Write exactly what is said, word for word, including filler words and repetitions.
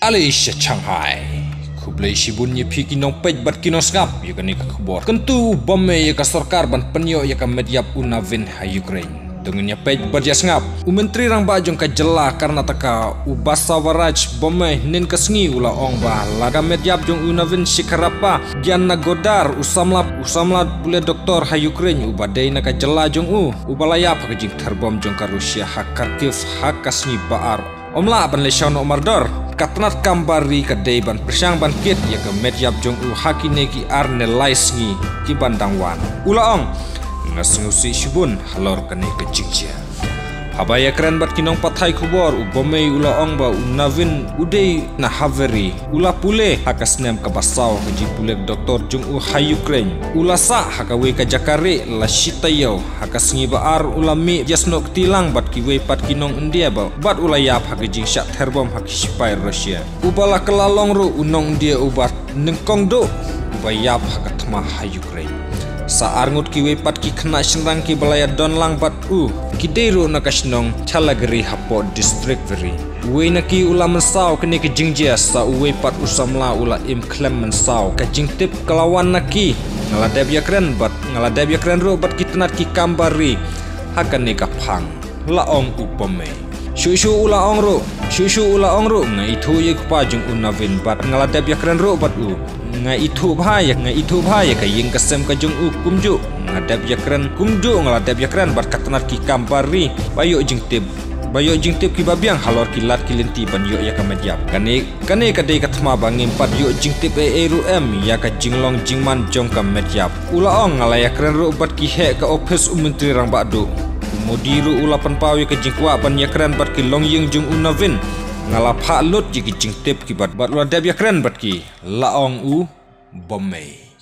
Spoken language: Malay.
Alicia Shanghai Kublai shibun ye pi kinong pej bat kinong skap ye kani ka khbor kentu bomme ye ka sarkar ban penyo ye ka medyap unavin ha Ukraine dengan ye pej bat ye ngap u menteri rang ba jong ka jela Karnataka u Basawaraj bomme nen ka sngi ula ong ba laga medyap jong unavin shikarapa gian nagodar usamla usamla pule doktor ha Ukraine u badai na ka jela jong u u balayap ka jing terbom jong ka Rusia ha Kharkiv ha kasni baar omla ban le shano mardor katnat kambari ka ban persang ban kit ya ke medyap jong u hakine ki arne laisngi ki bandangwan ulaong ngasngusi shibun halor kane ke jingja habaya keren bat kinong pathai kubor u bomei ulaong ba unavin udei na haveri ula pule hakasnem ka basau ka ji pule doktor jong u ha Ukraine ula sa hakawe ka jakare la shitayo hakasngi ba ar ulami jasno tilang bat kiwe pat kinong india ba bat ula yap hakajing syak terbom hakispai Rusia ubala kelalong ru unong dia ubat nengkong do ubayap hakatma ha Ukraine saar ngut kiwe pat ki khna shenrang ki balaya donlang bat u kideru na kasnong Chalagiri hapo district veri we na ki ula mensau kene ke jingjia sa uwe pat usamla ula im klem mensau ka jingtip kelawan naki ngaladeb ya keren bat ngaladeb ya keren ro bat kitnat ki kambari hakane ka phang laong upome shushu ula ong ro shushu ula ong ro ngai thu ye pa jung unavin bat ngaladeb ya keren ro bat u ngai itu bahaya ngai itu bahaya ka ying kasem ka jung u kumju ngadab yakran kumju ngaladab yakran bar katnat ki kampari bayo jingtip bayo jingtip ki babiang halor ki lat ki lenti ban yo ya ka medyap kane kane ka dei katma bangim pat yo jingtip e eru em ya ka jinglong jingman jong ka medyap ulaong ngalayakran ro bat ki he ka office menteri rang badu mudiru ulapan pawi ka jingkwa ban yakran bat ki long ying jung unavin ngalap hak lot jiki jingtip ki bat bat ladab yakran bat ki laong u bombay